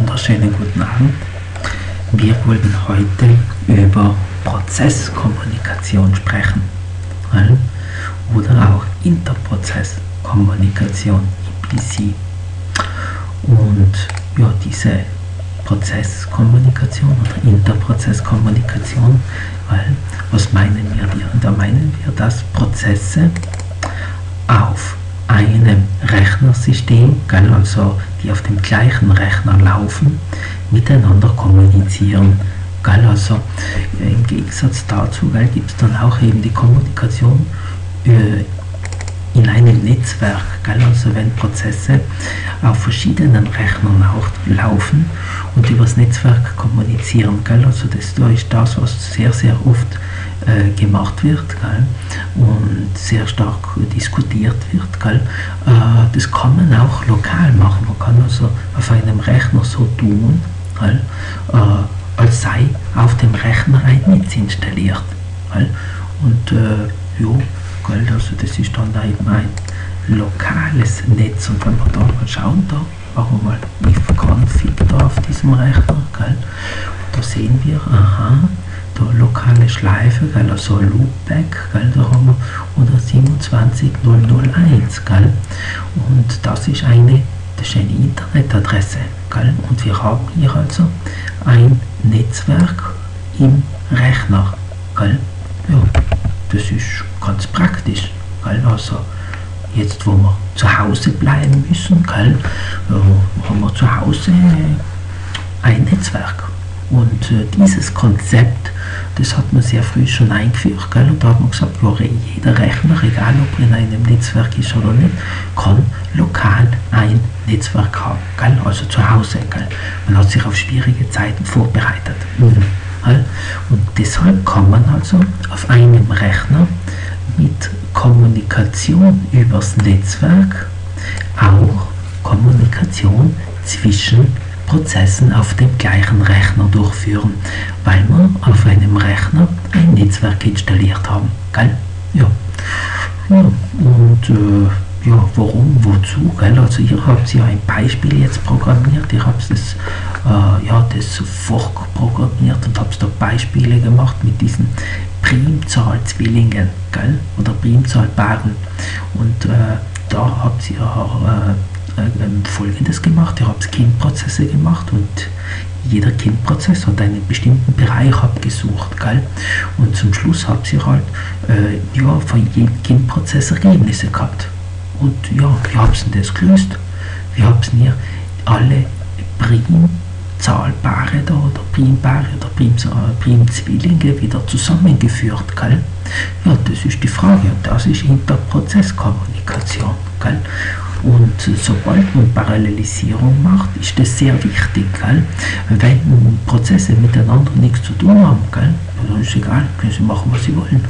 wunderschönen guten Abend. Wir wollen heute über Prozesskommunikation sprechen, oder auch Interprozesskommunikation implizit. Und ja, diese Prozesskommunikation oder Interprozesskommunikation, was meinen wir hier? Da meinen wir, dass Prozesse auf einem Rechnersystem, also die auf dem gleichen Rechner laufen, miteinander kommunizieren. Also im Gegensatz dazu gibt es dann auch eben die Kommunikation in einem Netzwerk, also wenn Prozesse auf verschiedenen Rechnern auch laufen und über das Netzwerk kommunizieren. Also das ist das, was sehr, sehr oft gemacht wird und sehr stark diskutiert wird. Das kann man auch lokal machen. Man kann also auf einem Rechner so tun, als sei auf dem Rechner ein Netz installiert. Und also das ist dann eben ein lokales Netz. Und wenn wir da mal schauen, da machen wir mal if-config da auf diesem Rechner, da sehen wir, da lokale Schleife, also Loopback, da haben wir 127.0.0.1, und das ist eine Internetadresse, und wir haben hier also ein Netzwerk im Rechner, ja, das ist ganz praktisch, also jetzt, wo wir zu Hause bleiben müssen, haben wir zu Hause ein Netzwerk. Und dieses Konzept, das hat man sehr früh schon eingeführt, und da hat man gesagt, ja, jeder Rechner, egal ob er in einem Netzwerk ist oder nicht, kann lokal ein Netzwerk haben, also zu Hause. Man hat sich auf schwierige Zeiten vorbereitet. Und deshalb kann man also auf einem Rechner mit Kommunikation übers Netzwerk auch Kommunikation zwischen Prozessen auf dem gleichen Rechner durchführen, weil wir auf einem Rechner ein Netzwerk installiert haben. Ja. Und warum, wozu? Also ihr habt ja ein Beispiel jetzt programmiert, ihr habt das vorprogrammiert und habt da Beispiele gemacht mit diesen Primzahlzwillingen, oder Primzahlpaaren. Und da habt ihr Folgendes gemacht: Ihr habt Kindprozesse gemacht und jeder Kindprozess hat einen bestimmten Bereich abgesucht, und zum Schluss habt ihr halt von jedem Kindprozess Ergebnisse gehabt. Und ja, wie habt ihr das gelöst? Wir haben hier alle Primzahlpaare da, oder Primpaare oder Primzwillinge wieder zusammengeführt, Ja, das ist die Frage, und das ist Interprozesskommunikation, Und sobald man Parallelisierung macht, ist das sehr wichtig, wenn Prozesse miteinander nichts zu tun haben, dann ist es egal, können sie machen, was sie wollen,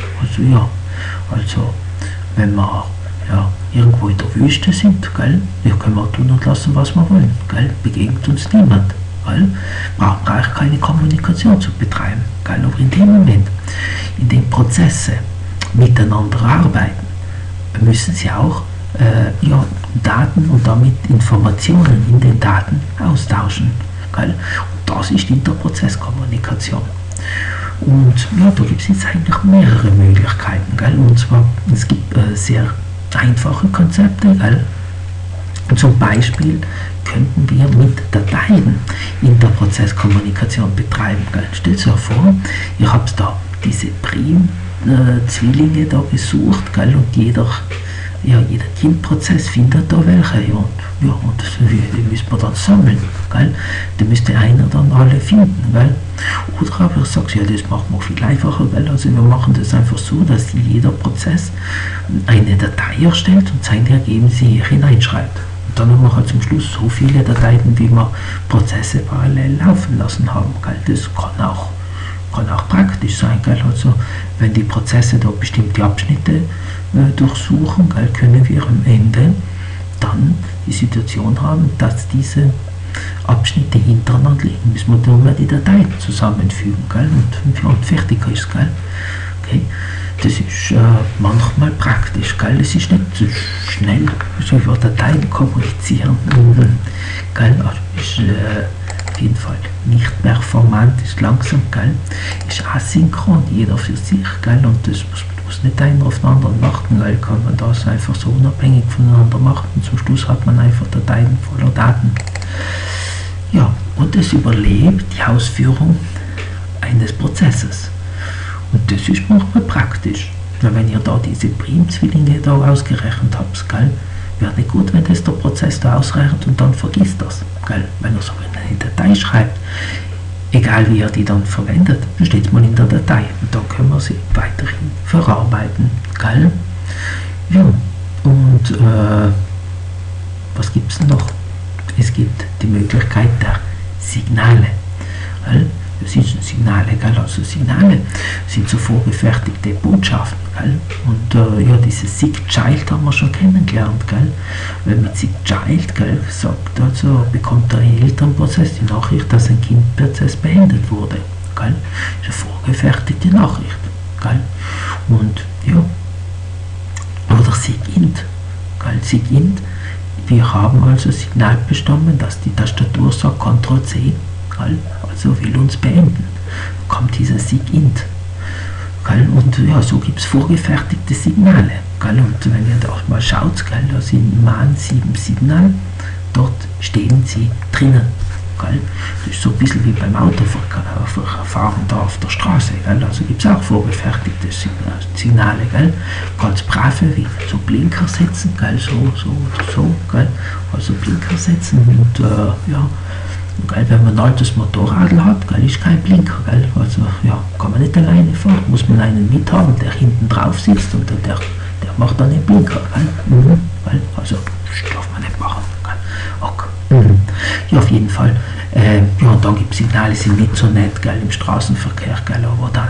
Also wenn wir irgendwo in der Wüste sind, können wir tun und lassen, was wir wollen, begegnet uns niemand, brauchen eigentlich keine Kommunikation zu betreiben, aber in dem Moment, in dem Prozesse miteinander arbeiten, müssen sie auch Daten und damit Informationen in den Daten austauschen. Und das ist Interprozesskommunikation. Und ja, da gibt es jetzt eigentlich mehrere Möglichkeiten. Und zwar, es gibt sehr einfache Konzepte. Zum Beispiel könnten wir mit Dateien Interprozesskommunikation betreiben. Stellt euch vor, ihr habt da diese Primzwillinge da gesucht, und jeder Kindprozess findet da welche, und das müssen wir dann sammeln, da müsste einer dann alle finden, Oder aber ich sage, ja, das machen wir viel einfacher, also wir machen das einfach so, dass jeder Prozess eine Datei erstellt und seine Ergebnisse hier hineinschreibt. Und dann haben wir halt zum Schluss so viele Dateien, wie wir Prozesse parallel laufen lassen haben, Das kann auch praktisch sein, also wenn die Prozesse da bestimmte Abschnitte durchsuchen, können wir am Ende dann die Situation haben, dass diese Abschnitte hintereinander liegen. Müssen wir dann mal die Dateien zusammenfügen, und fertig ist, Okay. Das ist manchmal praktisch, es ist nicht so schnell, so über Dateien kommunizieren, ist performant, ist langsam, gell? Ist asynchron, jeder für sich, gell? Und das muss nicht einer auf den anderen warten, gell? Kann man das einfach so unabhängig voneinander machen und zum Schluss hat man einfach Dateien voller Daten. Ja, und es überlebt die Ausführung eines Prozesses. Und das ist manchmal praktisch. Weil wenn ihr da diese Primzwillinge da ausgerechnet habt, gell, wäre nicht gut, wenn das der Prozess da ausrechnet und dann vergisst das. Gell? Wenn ihr so eine Datei schreibt, egal wie ihr die dann verwendet, dann steht es mal in der Datei und dann können wir sie weiterhin verarbeiten. Gell? Ja, und was gibt es noch? Es gibt die Möglichkeit der Signale. Gell? Das sind Signale, gell? Also Signale sind so vorgefertigte Botschaften. Gell? Und ja, dieses SIG-Child haben wir schon kennengelernt. Gell? Weil mit SIG-Child, gell, sagt also, bekommt der Elternprozess die Nachricht, dass ein Kindprozess beendet wurde. Gell? Das ist eine vorgefertigte Nachricht. Gell? Und ja, oder SIG-Int. SIG-Int, wir haben also Signal bestimmt, dass die Tastatur sagt Ctrl-C, also will uns beenden. Dann kommt dieser SIG-Int. Und ja, so gibt es vorgefertigte Signale. Und wenn ihr da mal schaut, da sind MAN 7 Signal, dort stehen sie drinnen. Das ist so ein bisschen wie beim Autofahren da auf der Straße. Also gibt es auch vorgefertigte Signale. Ganz brave, wie so Blinker setzen, so oder so. Also Blinker setzen und ja. Wenn man ein altes Motorrad hat, ist kein Blinker. Also ja, kann man nicht alleine fahren, muss man einen mithaben, der hinten drauf sitzt und der macht dann den Blinker. Also das darf man nicht machen. Okay. Ja, auf jeden Fall. Ja, und dann gibt es Signale, die sind nicht so nett im Straßenverkehr, aber dann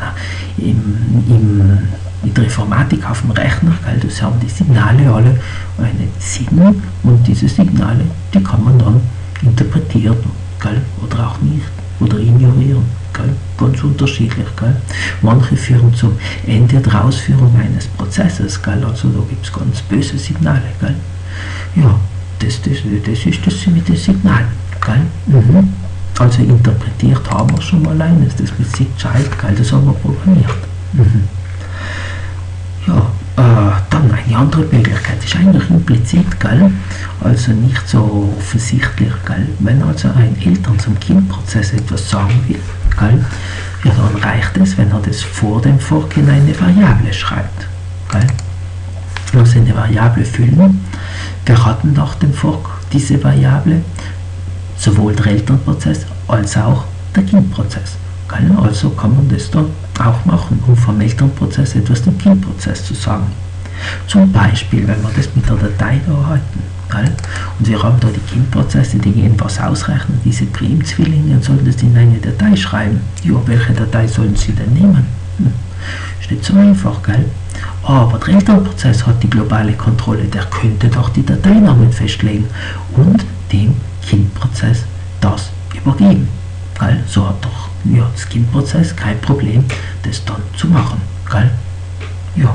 in der Informatik auf dem Rechner, das haben die Signale alle einen Sinn und diese Signale, die kann man dann interpretieren. Oder auch nicht, oder ignorieren, ganz unterschiedlich. Manche führen zum Ende der Ausführung eines Prozesses, also da gibt es ganz böse Signale. Ja, das ist das mit den Signalen. Also interpretiert haben wir schon mal eines, das mit SIG-Child, das haben wir programmiert. Ja, dann eine andere Möglichkeit ist eigentlich implizit, also nicht so offensichtlich. Wenn also ein Eltern zum Kindprozess etwas sagen will, ja, dann reicht es, wenn er das vor dem Fork in eine Variable schreibt. Also eine Variable füllen, wir hatten nach dem Fork diese Variable, sowohl der Elternprozess als auch der Kindprozess. Also kann man das dann auch machen, um vom Elternprozess etwas dem Kindprozess zu sagen. Zum Beispiel, wenn wir das mit der Datei da halten, und wir haben da die Kindprozesse, die gehen was ausrechnen, diese Primzwillinge, und sollen das in eine Datei schreiben. Ja, welche Datei sollen sie denn nehmen? Ist nicht so einfach, aber der Elternprozess hat die globale Kontrolle, der könnte doch die Dateinamen festlegen und dem Kindprozess das übergeben. So hat doch ja, das Kindprozess kein Problem, das dann zu machen. Ja,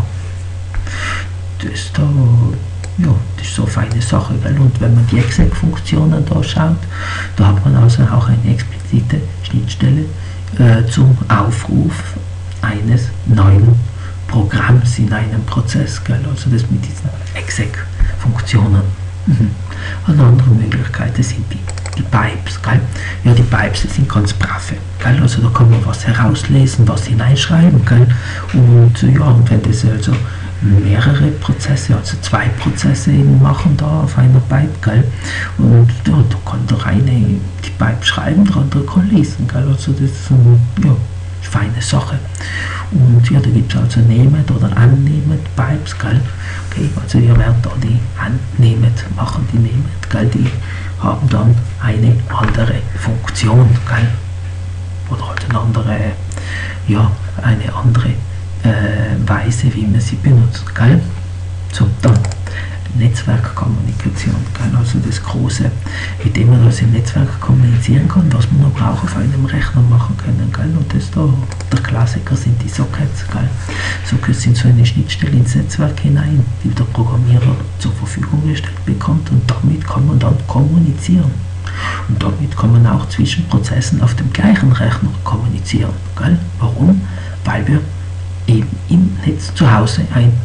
das da, ja, das ist so eine feine Sache. Und wenn man die Exec-Funktionen da schaut, da hat man also auch eine explizite Schnittstelle zum Aufruf eines neuen Programms in einem Prozess. Also das mit diesen Exec-Funktionen. Eine andere Möglichkeit sind die Pipes. Ja, die Pipes sind ganz brave. Also da kann man was herauslesen, was hineinschreiben. Und ja, und wenn das also mehrere Prozesse, also 2 Prozesse eben machen da auf einer Pipe, und ja, da kann der eine die Pipe schreiben, der andere kann lesen. Also das ist eine ja, feine Sache. Und ja, da gibt es also nehmend oder annehmend Pipes. Okay, also ihr werdet da die annehmend machen, die nehmend, die haben dann eine andere Funktion, oder halt eine andere, ja, eine andere Weise, wie man sie benutzt, So, dann Netzwerkkommunikation, also das Große, mit dem man also im Netzwerk kommunizieren kann, was man aber auch auf einem Rechner machen können, und das da, der Klassiker sind die Sockets, Sockets sind so eine Schnittstelle ins Netzwerk hinein, die der Programmierer zur Verfügung gestellt bekommt, und damit kann man dann kommunizieren. Und damit kann man auch zwischen Prozessen auf dem gleichen Rechner kommunizieren. Gell? Warum? Weil wir eben im Netz zu Hause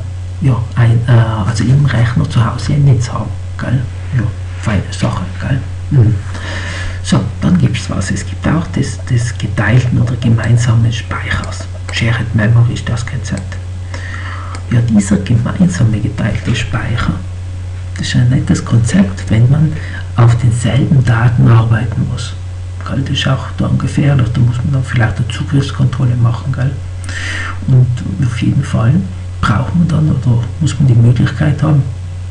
also im Rechner zu Hause ein Netz haben. Gell? Ja, feine Sache. Gell? Mhm. So, dann gibt es was. Es gibt auch des geteilten oder gemeinsamen Speichers. Shared Memory ist das Konzept. Ja, dieser gemeinsame geteilte Speicher, das ist ein nettes Konzept, wenn man auf denselben Daten arbeiten muss. Gell? Das ist auch dann gefährlich, da muss man dann vielleicht eine Zugriffskontrolle machen. Gell? Und auf jeden Fall braucht man dann oder muss man die Möglichkeit haben,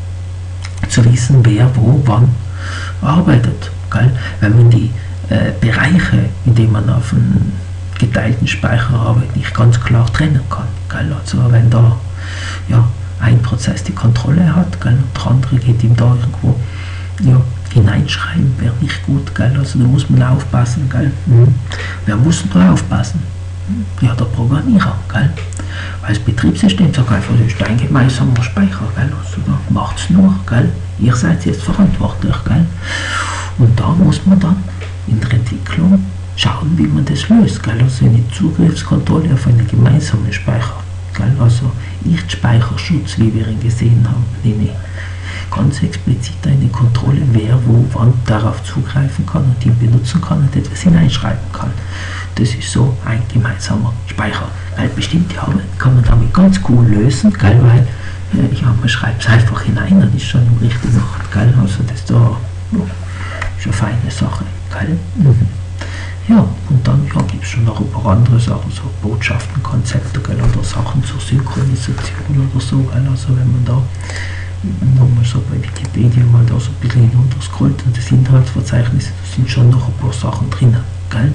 zu wissen, wer wo wann arbeitet. Gell? Wenn man die Bereiche, in denen man auf einem geteilten Speicher arbeitet, nicht ganz klar trennen kann. Gell? Also wenn da ein Prozess die Kontrolle hat, gell? Und der andere geht ihm da irgendwo hineinschreiben, wäre nicht gut. Gell? Also da muss man aufpassen. Gell? Wer muss da aufpassen? Ja, der Programmierer. Gell? Weil das Betriebssystem sagt einfach, das ist ein gemeinsamer Speicher. Gell? Also da macht es nur. Gell? Ihr seid jetzt verantwortlich. Gell? Und da muss man dann in der Entwicklung schauen, wie man das löst. Gell? Also eine Zugriffskontrolle auf einen gemeinsamen Speicher. Gell? Also Nicht-Speicherschutz, wie wir ihn gesehen haben. Nee. Ganz explizit eine Kontrolle, wer wo wann darauf zugreifen kann und ihn benutzen kann und etwas hineinschreiben kann. Das ist so ein gemeinsamer Speicher. Weil bestimmte Arbeit kann man damit ganz cool lösen, gell? Weil man schreibt es einfach hinein, dann ist schon im richtigen Ort. Gell? Also das da ist eine feine Sache. Gell? Ja, und dann gibt es schon noch ein paar andere Sachen, so Botschaften, Konzepte, gell? Oder Sachen zur Synchronisation oder so. Gell? Also wenn man da nochmal so bei Wikipedia mal da so ein bisschen hinunterscrollt und das Inhaltsverzeichnis, da sind schon noch ein paar Sachen drin. Gell?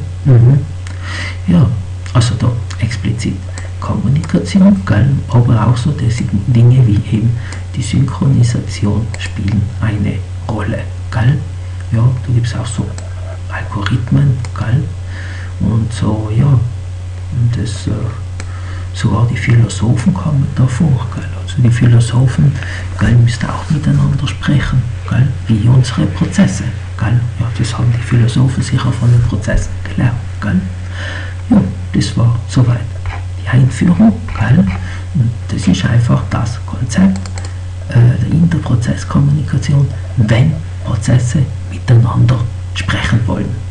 Ja, also da explizit Kommunikation, gell? Aber auch so Dinge wie eben die Synchronisation spielen eine Rolle. Gell? Ja, da gibt es auch so Algorithmen, gell? Und so, ja, und das sogar die Philosophen kommen davor, gell? Also die Philosophen, gell, müssen auch miteinander sprechen, gell? Wie unsere Prozesse, gell? Ja, das haben die Philosophen sicher von den Prozessen gelernt, gell? Ja, das war soweit die Einführung, gell? Und das ist einfach das Konzept der Interprozesskommunikation, wenn Prozesse miteinander sprechen wollen.